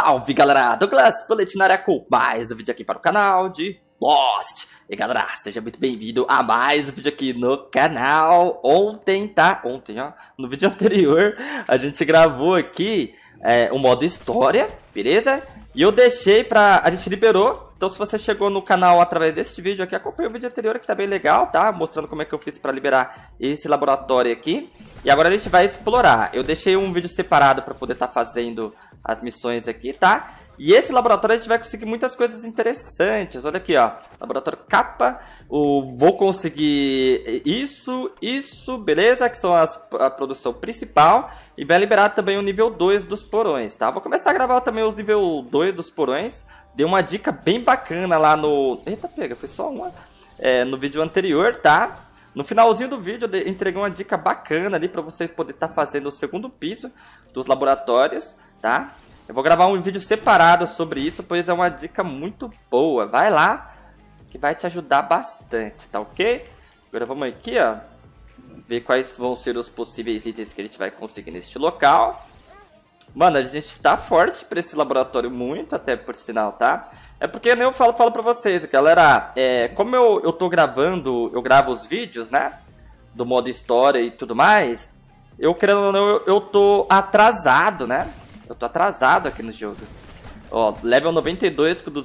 Salve galera, Douglas Boletim na área com mais um vídeo aqui para o canal de Lost. E galera, seja muito bem-vindo a mais um vídeo aqui no canal. Ontem, ó, no vídeo anterior a gente gravou aqui o modo história, beleza? E eu deixei pra... a gente liberou. Então se você chegou no canal através deste vídeo aqui, acompanha o vídeo anterior que tá bem legal, tá? Mostrando como é que eu fiz pra liberar esse laboratório aqui. E agora a gente vai explorar. Eu deixei um vídeo separado pra poder estar fazendo as missões aqui, tá? E esse laboratório a gente vai conseguir muitas coisas interessantes. Olha aqui, ó. Laboratório capa. Vou conseguir isso, beleza? Que são a produção principal. E vai liberar também o nível 2 dos porões, tá? Vou começar a gravar também os nível 2 dos porões. Dei uma dica bem bacana lá no... Eita, pega, foi só uma. No vídeo anterior, tá? No finalzinho do vídeo eu entreguei uma dica bacana ali pra você poder estar fazendo o segundo piso dos laboratórios, tá? Eu vou gravar um vídeo separado sobre isso, pois é uma dica muito boa. Vai lá, que vai te ajudar bastante, tá ok? Agora vamos aqui, ó. Ver quais vão ser os possíveis itens que a gente vai conseguir neste local. Mano, a gente tá forte pra esse laboratório, muito até por sinal, tá? É porque nem eu falo pra vocês, galera, como eu tô gravando, eu gravo os vídeos, né? Do modo história e tudo mais. Eu, querendo ou não, eu tô atrasado, né? Eu tô atrasado aqui no jogo. Ó, level 92 com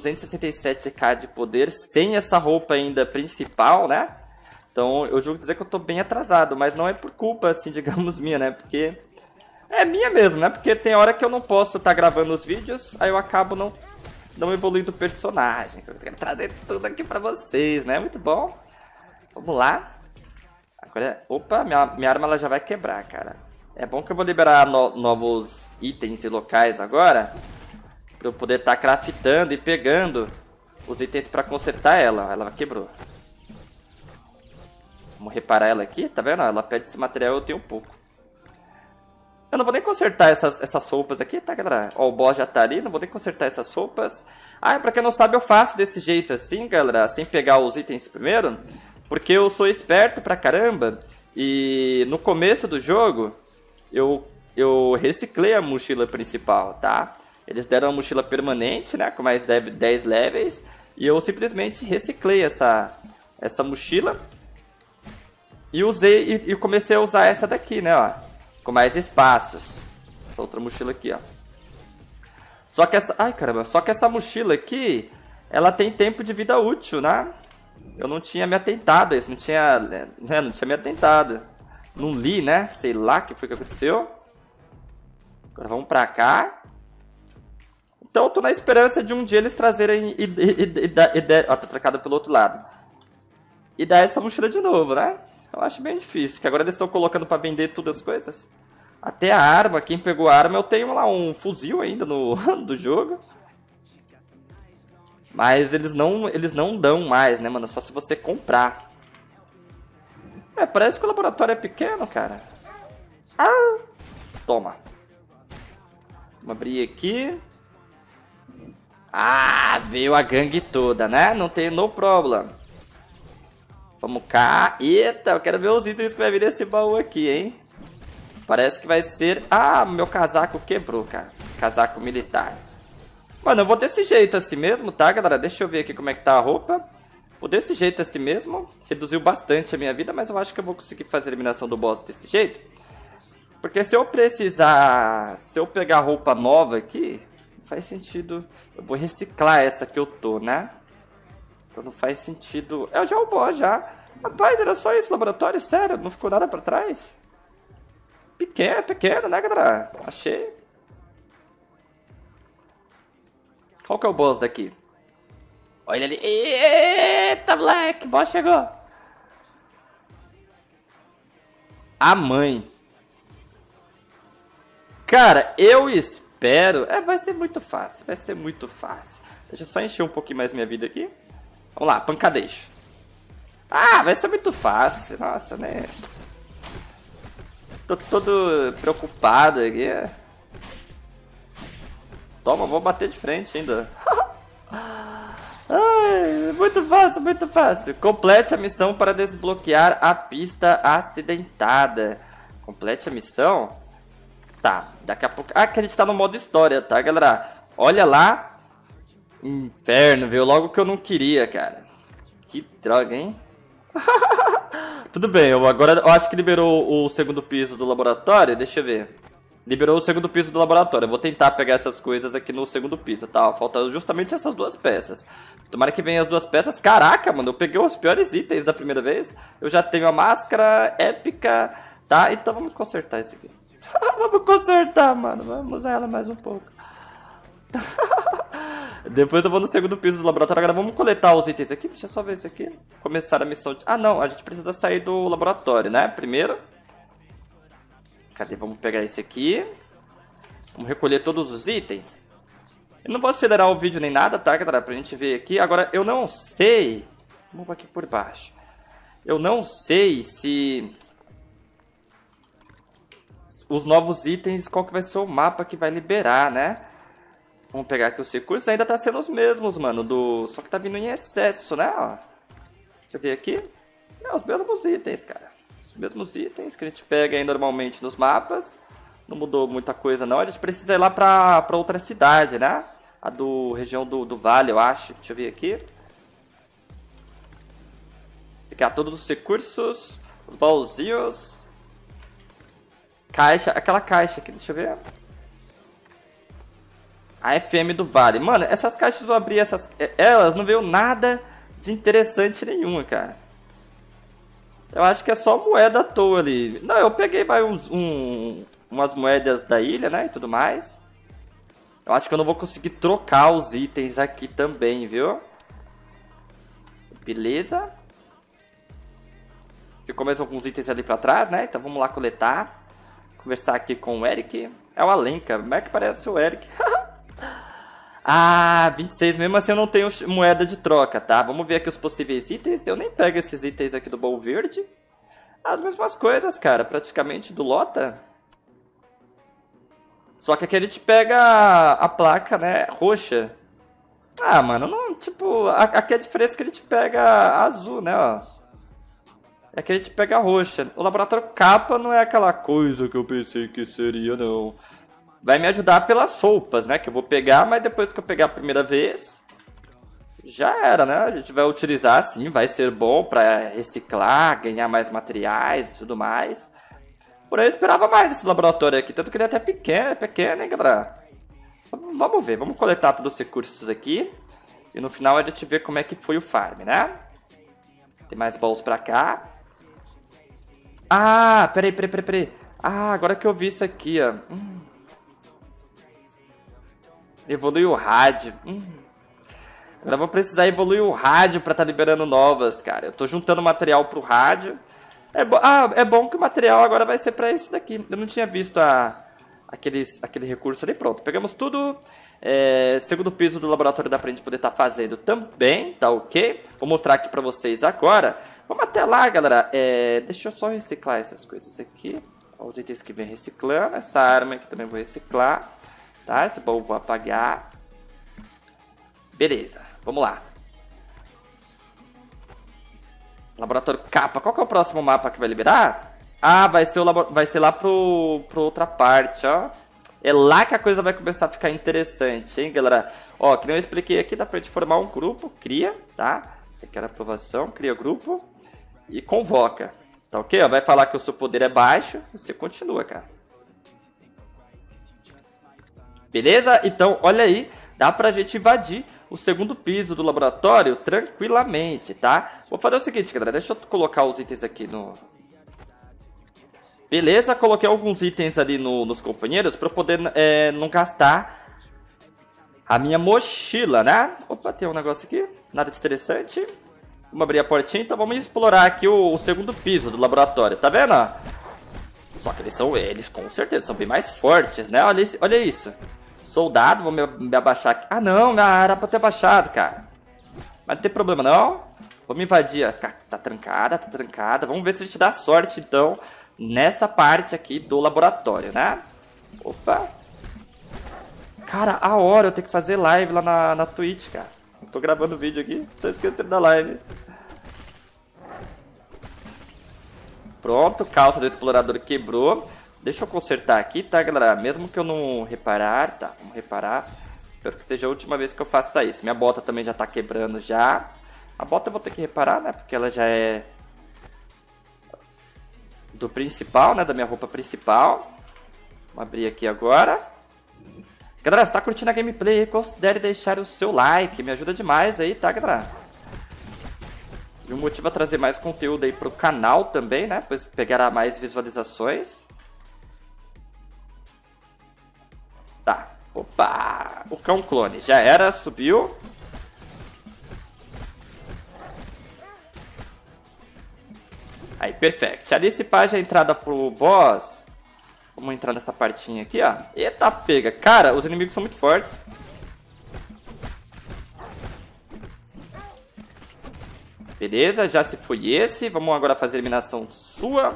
267k de poder, sem essa roupa ainda principal, né? Então, eu julgo dizer que eu tô bem atrasado, mas não é por culpa, assim, digamos, minha, né? Porque... é minha mesmo, né? Porque tem hora que eu não posso estar gravando os vídeos, aí eu acabo não evoluindo o personagem. Eu quero trazer tudo aqui pra vocês, né? Muito bom. Vamos lá. Agora, opa, minha arma ela já vai quebrar, cara. É bom que eu vou liberar novos itens e locais agora, pra eu poder estar craftando e pegando os itens pra consertar ela. Ela quebrou. Vamos reparar ela aqui, tá vendo? Ela pede esse material, eu tenho um pouco. Eu não vou nem consertar essas roupas aqui, tá, galera? Ó, o boss já tá ali, não vou nem consertar essas roupas. Ah, pra quem não sabe, eu faço desse jeito assim, galera, sem pegar os itens primeiro, porque eu sou esperto pra caramba. E no começo do jogo, eu reciclei a mochila principal, tá? Eles deram a mochila permanente, né, com mais 10 levels, e eu simplesmente reciclei essa mochila. E usei, e comecei a usar essa daqui, né, ó. Com mais espaços. Essa outra mochila aqui, ó. Só que essa... ai, caramba. Só que essa mochila aqui, ela tem tempo de vida útil, né? Eu não tinha me atentado a isso. Não tinha me atentado. Não li, né? Sei lá o que foi que aconteceu. Agora vamos pra cá. Então eu tô na esperança de um dia eles trazerem... ó, tá trocada pelo outro lado. E dar essa mochila de novo, né? Eu acho bem difícil, que agora eles estão colocando pra vender todas as coisas. Até a arma, quem pegou a arma, eu tenho lá um fuzil ainda do jogo. Mas eles não dão mais, né, mano? Só se você comprar. Parece que o laboratório é pequeno, cara. Toma. Vamos abrir aqui. Ah, veio a gangue toda, né? Não tem no problema. Vamos cá. Eita, eu quero ver os itens que vai vir desse baú aqui, hein? Parece que vai ser... ah, meu casaco quebrou, cara. Casaco militar. Mano, eu vou desse jeito assim mesmo, tá, galera? Deixa eu ver aqui como é que tá a roupa. Vou desse jeito assim mesmo. Reduziu bastante a minha vida, mas eu acho que eu vou conseguir fazer a eliminação do boss desse jeito. Porque se eu precisar... se eu pegar roupa nova aqui, não faz sentido. Eu vou reciclar essa que eu tô, né? Então não faz sentido... já o boss, já. Rapaz, era só esse laboratório? Sério? Não ficou nada pra trás? Pequeno, né, galera? Achei. Qual que é o boss daqui? Olha ali. Eita, moleque. O boss chegou. A mãe. Cara, eu espero... vai ser muito fácil. Vai ser muito fácil. Deixa eu só encher um pouquinho mais minha vida aqui. Vamos lá, pancadejo. Ah, vai ser muito fácil. Nossa, né? Tô todo preocupado aqui. Toma, vou bater de frente ainda. Ai, muito fácil, muito fácil. Complete a missão para desbloquear a pista acidentada. Complete a missão? Tá, daqui a pouco... ah, que a gente tá no modo história, tá, galera? Olha lá. Inferno, veio logo que eu não queria, cara. Que droga, hein? Tudo bem, agora eu acho que liberou o segundo piso do laboratório. Deixa eu ver. Liberou o segundo piso do laboratório. Eu vou tentar pegar essas coisas aqui no segundo piso, tá? Falta justamente essas duas peças. Tomara que venham as duas peças. Caraca, mano, eu peguei os piores itens da primeira vez. Eu já tenho a máscara épica, tá? Então vamos consertar isso aqui. Vamos consertar, mano. Vamos usar ela mais um pouco. Depois eu vou no segundo piso do laboratório. Agora vamos coletar os itens aqui. Deixa eu só ver isso aqui. Começar a missão de... Ah, não. A gente precisa sair do laboratório, né? Primeiro. Cadê? Vamos pegar esse aqui. Vamos recolher todos os itens. Eu não vou acelerar o vídeo nem nada, tá, galera? Pra gente ver aqui. Agora, eu não sei... Vamos aqui por baixo. Eu não sei se... Os novos itens, qual que vai ser o mapa que vai liberar, né? Vamos pegar aqui os recursos. Ainda tá sendo os mesmos, mano. Só que tá vindo em excesso, né? Ó. Deixa eu ver aqui. É os mesmos itens, cara. Os mesmos itens que a gente pega aí normalmente nos mapas. Não mudou muita coisa, não. A gente precisa ir lá pra outra cidade, né? A região do Vale, eu acho. Deixa eu ver aqui. Pegar todos os recursos. Os baúzinhos. Caixa. Aquela caixa aqui, deixa eu ver. A FM do Vale. Mano, essas caixas eu abri, elas não veio nada de interessante nenhuma, cara. Eu acho que é só moeda à toa ali. Não, eu peguei umas moedas da ilha, né, e tudo mais. Eu acho que eu não vou conseguir trocar os itens aqui também, viu? Beleza. Ficou mais alguns itens ali pra trás, né? Então vamos lá coletar. Conversar aqui com o Eric. É o Alenka. Como é que parece o Eric? Ah, 26. Mesmo assim eu não tenho moeda de troca, tá? Vamos ver aqui os possíveis itens. Eu nem pego esses itens aqui do baú verde. As mesmas coisas, cara. Praticamente do Lota. Só que aqui a gente pega a placa, né? Roxa. Ah, mano, não, tipo... Aqui a diferença é que a gente pega a azul, né, ó. É que a gente pega a roxa. O laboratório capa não é aquela coisa que eu pensei que seria, não. Vai me ajudar pelas roupas, né? Que eu vou pegar, mas depois que eu pegar a primeira vez... Já era, né? A gente vai utilizar, sim. Vai ser bom pra reciclar, ganhar mais materiais e tudo mais. Porém, eu esperava mais esse laboratório aqui. Tanto que ele é até pequeno, hein, galera? Vamos ver. Vamos coletar todos os recursos aqui. E no final a gente vê como é que foi o farm, né? Tem mais baús pra cá. Ah, peraí. Ah, agora que eu vi isso aqui, ó. Evolui o rádio. Agora eu vou precisar evoluir o rádio pra tá liberando novas, cara. Eu tô juntando material pro rádio. É bom que o material agora vai ser pra isso daqui. Eu não tinha visto aquele recurso ali. Pronto, pegamos tudo. Segundo piso do laboratório dá pra gente poder estar fazendo também, tá ok? Vou mostrar aqui pra vocês agora. Vamos até lá, galera. Deixa eu só reciclar essas coisas aqui. Os itens que vem reciclando. Essa arma aqui também vou reciclar. Tá, esse baú vou apagar. Beleza, vamos lá. Laboratório capa. Qual que é o próximo mapa que vai liberar? Ah, vai ser lá pro outra parte, ó. É lá que a coisa vai começar a ficar interessante, hein, galera? Ó, que nem eu expliquei aqui, dá pra gente formar um grupo, cria, tá? Requer aprovação, cria grupo e convoca, tá ok? Ó, vai falar que o seu poder é baixo, você continua, cara. Beleza? Então, olha aí, dá pra gente invadir o segundo piso do laboratório tranquilamente, tá? Vou fazer o seguinte, galera, deixa eu colocar os itens aqui no... Beleza, coloquei alguns itens ali nos companheiros pra eu poder não gastar a minha mochila, né? Opa, tem um negócio aqui, nada de interessante. Vamos abrir a portinha, então vamos explorar aqui o segundo piso do laboratório, tá vendo? Só que eles com certeza são bem mais fortes, né? Olha isso. Soldado, vou me abaixar aqui. Ah, não, era pra ter abaixado, cara. Mas não tem problema, não. Vamos invadir. Tá trancada. Vamos ver se a gente dá sorte, então, nessa parte aqui do laboratório, né? Opa. Cara, a hora eu tenho que fazer live lá na Twitch, cara. Eu tô gravando vídeo aqui, tô esquecendo da live. Pronto, calça do explorador quebrou. Deixa eu consertar aqui, tá, galera? Mesmo que eu não reparar, tá, vamos reparar. Espero que seja a última vez que eu faça isso. Minha bota também já tá quebrando já. A bota eu vou ter que reparar, né? Porque ela já é do principal, né? Da minha roupa principal. Vamos abrir aqui agora. Galera, se tá curtindo a gameplay, considere deixar o seu like. Me ajuda demais aí, tá, galera? E o motivo é trazer mais conteúdo aí pro canal também, né? Pois pegará mais visualizações. Tá. Opa! O cão clone. Já era, subiu. Aí, perfeito. Ali se pá já a entrada pro boss. Vamos entrar nessa partinha aqui, ó. Eita, pega. Cara, os inimigos são muito fortes. Beleza, já se foi esse. Vamos agora fazer a eliminação sua.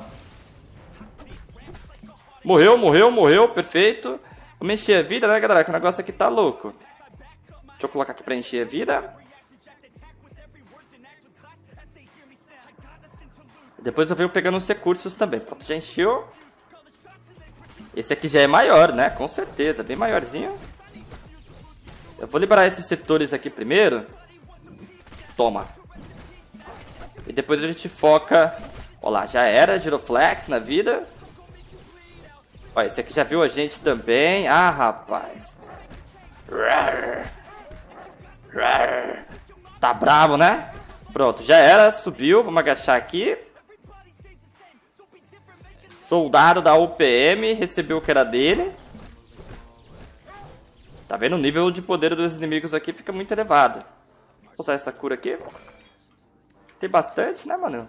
Morreu, morreu, morreu. Perfeito. Vamos encher a vida, né, galera? Que o negócio aqui tá louco. Deixa eu colocar aqui pra encher a vida. Depois eu venho pegando os recursos também. Pronto, já encheu. Esse aqui já é maior, né? Com certeza, bem maiorzinho. Eu vou liberar esses setores aqui primeiro. Toma. E depois a gente foca. Ó lá, já era, giroflex na vida. Ó, esse aqui já viu a gente também. Ah, rapaz. Tá bravo, né? Pronto, já era, subiu. Vamos agachar aqui. Soldado da UPM recebeu o que era dele. Tá vendo? O nível de poder dos inimigos aqui fica muito elevado. Vou usar essa cura aqui. Tem bastante, né, mano?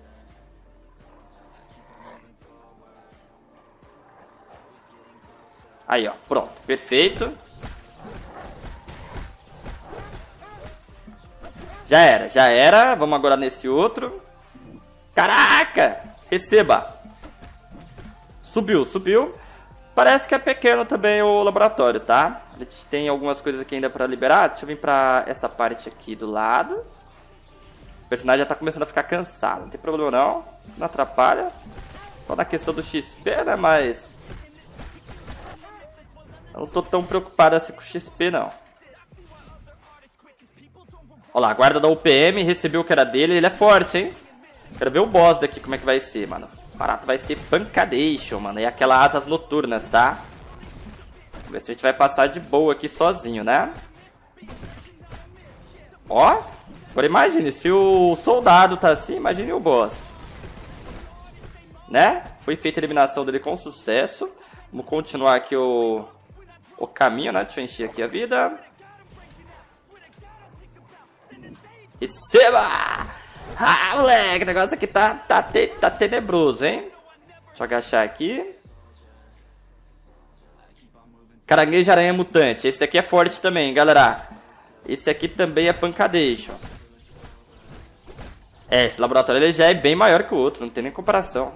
Aí, ó. Pronto. Perfeito. Já era, já era. Vamos agora nesse outro. Caraca! Receba. Subiu, subiu. Parece que é pequeno também o laboratório, tá? A gente tem algumas coisas aqui ainda pra liberar. Deixa eu vir pra essa parte aqui do lado. O personagem já tá começando a ficar cansado. Não tem problema não. Não atrapalha. Só na questão do XP, né? Mas eu não tô tão preocupado assim com o XP, não. Olha lá, a guarda da UPM recebeu o que era dele. Ele é forte, hein? Quero ver o boss daqui, como é que vai ser, mano. O barato vai ser pancadation, mano. E aquelas asas noturnas, tá? Vamos ver se a gente vai passar de boa aqui sozinho, né? Ó. Agora imagine, se o soldado tá assim, imagine o boss. Né? Foi feita a eliminação dele com sucesso. Vamos continuar aqui o caminho, né? Deixa eu encher aqui a vida. Receba! Ah, moleque, o negócio aqui tá tenebroso, hein? Deixa eu agachar aqui. Caranguejo aranha mutante. Esse daqui é forte também, galera. Esse aqui também é pancadation. É, esse laboratório ele já é bem maior que o outro, não tem nem comparação.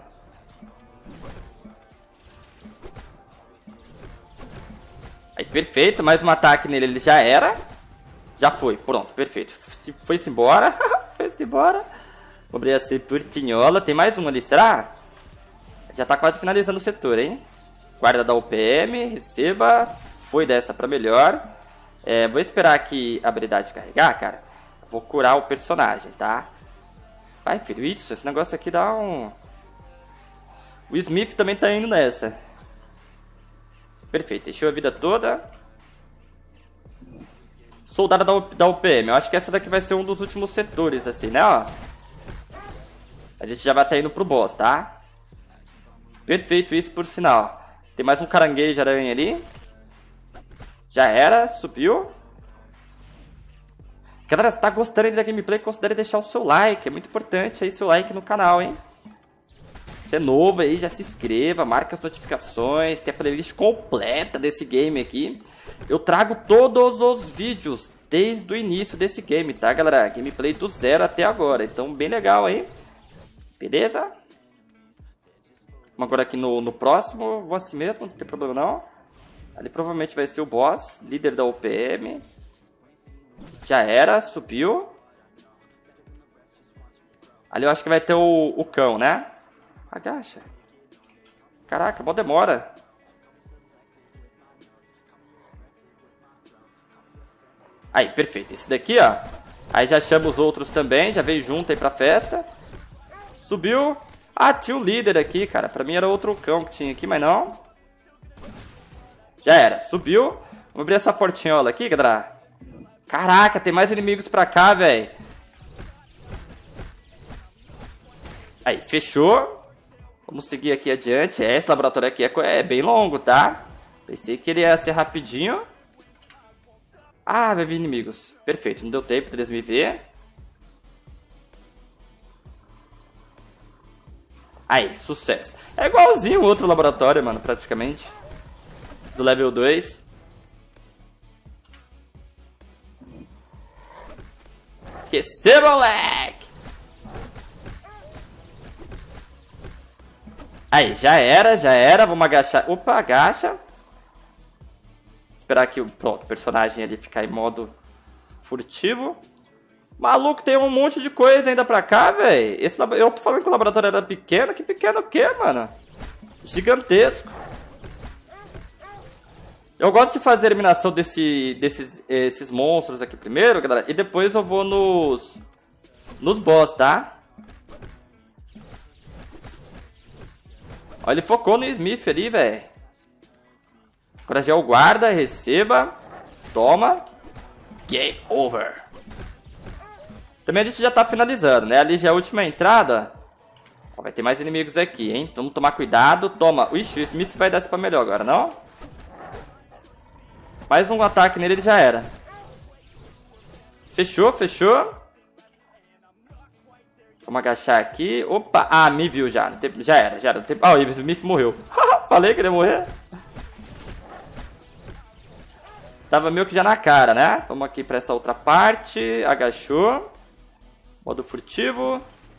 Aí, perfeito, mais um ataque nele, ele já era. Já foi, pronto, perfeito. Foi-se embora, foi-se embora. Vou abrir essa portinhola, tem mais um ali, será? Já tá quase finalizando o setor, hein? Guarda da UPM, receba. Foi dessa pra melhor. Vou esperar aqui a habilidade carregar, cara. Vou curar o personagem, tá? Vai, filho, isso, esse negócio aqui dá um... O Smith também tá indo nessa. Perfeito, deixou a vida toda. Soldado da UPM, eu acho que essa daqui vai ser um dos últimos setores, assim, né, ó. A gente já vai estar indo pro boss, tá? Perfeito, isso por sinal. Tem mais um caranguejo aranha ali. Já era, subiu. Galera, se tá gostando da gameplay, considere deixar o seu like. É muito importante aí seu like no canal, hein? Se é novo aí, já se inscreva, marca as notificações. Tem a playlist completa desse game aqui. Eu trago todos os vídeos desde o início desse game, tá, galera? Gameplay do zero até agora. Então, bem legal aí. Beleza? Vamos agora aqui no próximo. Vou assim mesmo, não tem problema não. Ali provavelmente vai ser o boss, líder da UPM. Já era, subiu. Ali eu acho que vai ter o cão, né? Agacha. Caraca, mó demora. Aí, perfeito. Esse daqui, ó. Aí já chama os outros também. Já veio junto aí pra festa. Subiu. Ah, tinha um líder aqui, cara. Pra mim era outro cão que tinha aqui, mas não. Já era. Subiu. Vamos abrir essa portinhola aqui, galera. Caraca, tem mais inimigos pra cá, velho. Aí, fechou. Vamos seguir aqui adiante. Esse laboratório aqui é bem longo, tá? Pensei que ele ia ser rapidinho. Ah, vai vir inimigos. Perfeito, não deu tempo deles me ver. Aí, sucesso. É igualzinho o outro laboratório, mano, praticamente. Do level 2. Receba, moleque! Aí, já era. Vamos agachar. Opa, agacha. Esperar que pronto, o personagem ali ficar em modo furtivo. Maluco, tem um monte de coisa ainda pra cá, velho. Eu tô falando que o laboratório era pequeno. Que pequeno o quê, mano? Gigantesco. Eu gosto de fazer a eliminação desses monstros aqui primeiro, galera. E depois eu vou nos boss, tá? Ó, ele focou no Smith ali, velho. Agora já é o guarda, receba. Toma. Game over. Também a gente já tá finalizando, né? Ali já é a última entrada. Ó, vai ter mais inimigos aqui, hein? Vamos tomar cuidado. Toma. Ixi, o Smith vai dar pra melhor agora, não? Mais um ataque nele, ele já era. Fechou, fechou. Vamos agachar aqui. Opa, ah, me viu já. Já era. Ah, o Smith morreu. Falei que ele ia morrer. Tava meio que já na cara, né? Vamos aqui pra essa outra parte. Agachou. Modo furtivo.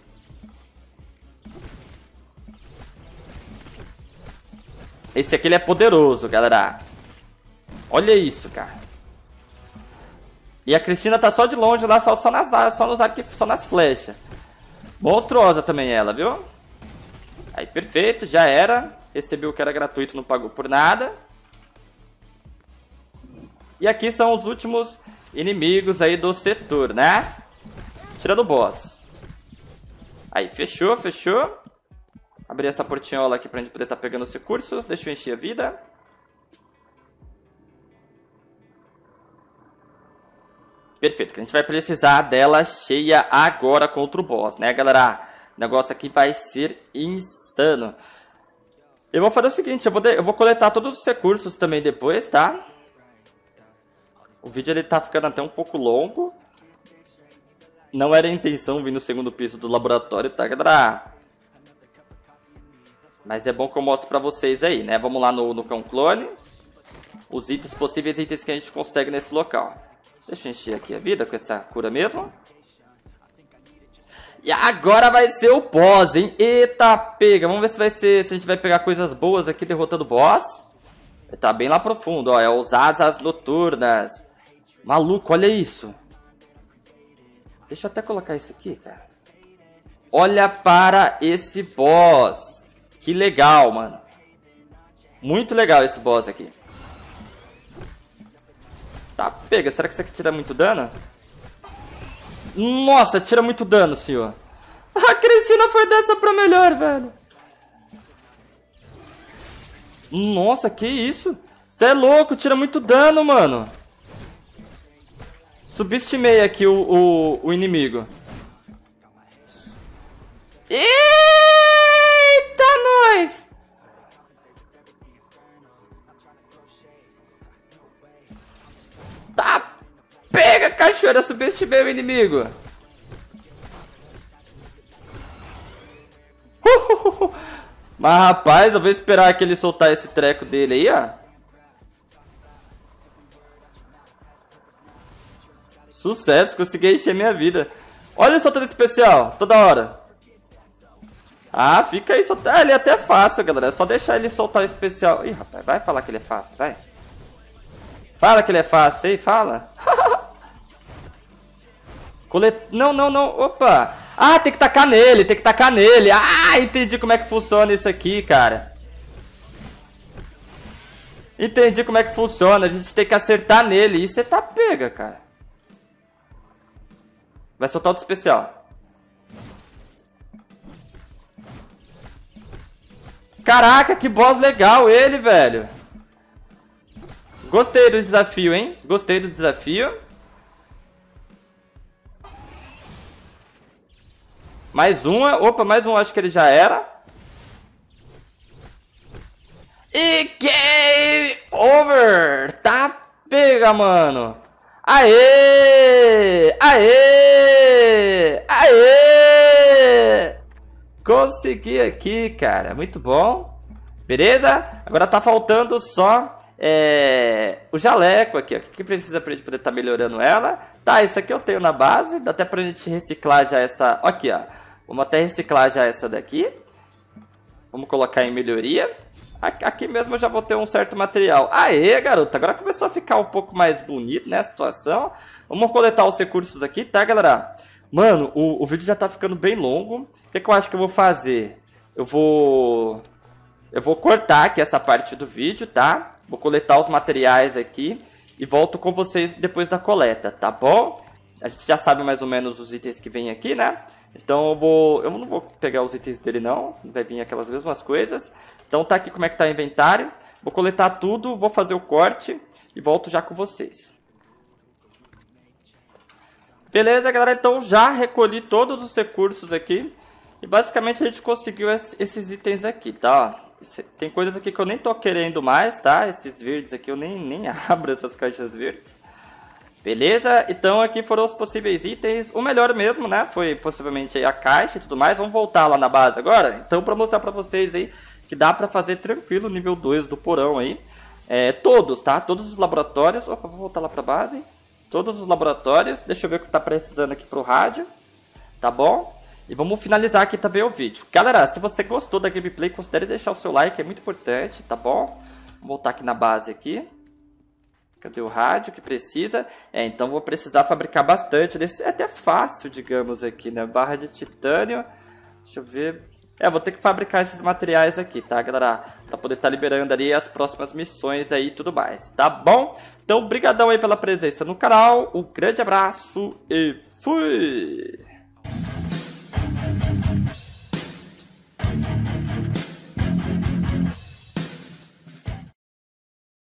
Esse aqui ele é poderoso, galera. Olha isso, cara. E a Cristina tá só de longe lá, só nas flechas. Monstruosa também ela, viu? Aí, perfeito, já era. Recebeu o que era gratuito, não pagou por nada. E aqui são os últimos inimigos aí do setor, né? Tirando o boss. Aí, fechou, fechou. Abrir essa portinhola aqui pra gente poder estar pegando os recursos. Deixa eu encher a vida. Perfeito, que a gente vai precisar dela cheia agora contra o boss, né, galera? O negócio aqui vai ser insano. Eu vou fazer o seguinte, eu vou coletar todos os recursos também depois, tá? O vídeo ele tá ficando até um pouco longo. Não era a intenção vir no segundo piso do laboratório, tá, galera? Mas é bom que eu mostro pra vocês aí, né? Vamos lá no cão clone. Os itens, possíveis itens que a gente consegue nesse local. Deixa eu encher aqui a vida com essa cura mesmo. E agora vai ser o boss, hein? Eita, pega. Vamos ver se a gente vai pegar coisas boas aqui derrotando o boss. Ele tá bem lá profundo, ó. É os asas noturnas. Maluco, olha isso. Deixa eu até colocar isso aqui, cara. Olha para esse boss. Que legal, mano. Muito legal esse boss aqui. Tá, pega. Será que isso aqui tira muito dano? Nossa, tira muito dano, senhor. A Cristina foi dessa pra melhor, velho. Nossa, que isso? Você é louco, tira muito dano, mano. Subestimei aqui o inimigo. Eita, nós! Tá, pega, cachoeira, subestimei o inimigo. Mas, rapaz, eu vou esperar que ele soltar esse treco dele aí, ó. Sucesso, consegui encher minha vida. Olha o soltando especial, toda hora. Ah, fica aí soltando. Ah, ele é até fácil, galera. É só deixar ele soltar o especial. Ih, rapaz, vai falar que ele é fácil, vai. Fala que ele é fácil aí, fala. Não, não, não. Opa. Ah, tem que tacar nele, tem que tacar nele. Ah, entendi como é que funciona isso aqui, cara. Entendi como é que funciona. A gente tem que acertar nele. Isso é tá pega, cara. Vai soltar outro especial. Caraca, que boss legal ele, velho. Gostei do desafio, hein? Gostei do desafio. Mais uma. Opa, mais um. Acho que ele já era. E game over. Tá pega, mano. Aê! Aê! Aê! Consegui aqui, cara. Muito bom. Beleza? Agora tá faltando só o jaleco aqui, ó. O que precisa pra gente poder estar melhorando ela? Tá, isso aqui eu tenho na base. Dá até pra gente reciclar já essa... Aqui, ó. Vamos até reciclar já essa daqui. Vamos colocar em melhoria. Aqui mesmo eu já vou ter um certo material. Aê, garoto. Agora começou a ficar um pouco mais bonito, né, a situação. Vamos coletar os recursos aqui, tá, galera? Mano, o vídeo já tá ficando bem longo. O que eu acho que eu vou fazer? Eu vou cortar aqui essa parte do vídeo, tá? Vou coletar os materiais aqui e volto com vocês depois da coleta, tá bom? A gente já sabe mais ou menos os itens que vem aqui, né? Então eu não vou pegar os itens dele não, vai vir aquelas mesmas coisas. Então tá aqui como é que tá o inventário. Vou coletar tudo, vou fazer o corte e volto já com vocês. Beleza, galera, então já recolhi todos os recursos aqui. E basicamente a gente conseguiu esses itens aqui, tá? Tem coisas aqui que eu nem tô querendo mais, tá? Esses verdes aqui eu nem abro essas caixas verdes. Beleza? Então aqui foram os possíveis itens. O melhor mesmo, né? Foi possivelmente a caixa e tudo mais. Vamos voltar lá na base agora? Então pra mostrar pra vocês aí que dá pra fazer tranquilo o nível 2 do porão aí. Todos, tá? Todos os laboratórios. Opa, vou voltar lá pra base. Todos os laboratórios. Deixa eu ver o que tá precisando aqui pro rádio. Tá bom? E vamos finalizar aqui também o vídeo. Galera, se você gostou da gameplay, considere deixar o seu like, é muito importante, tá bom? Vou voltar aqui na base aqui. Cadê o rádio que precisa? Então vou precisar fabricar bastante desse. É até fácil, digamos, aqui, né? Barra de titânio. Deixa eu ver. Vou ter que fabricar esses materiais aqui, tá, galera? Pra poder estar liberando ali as próximas missões aí e tudo mais, tá bom? Então, brigadão aí pela presença no canal. Um grande abraço e fui!